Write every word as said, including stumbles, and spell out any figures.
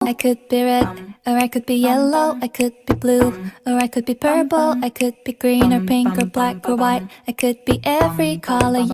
I could be red, or I could be yellow, I could be blue, or I could be purple, I could be green or pink or black or white. I could be every color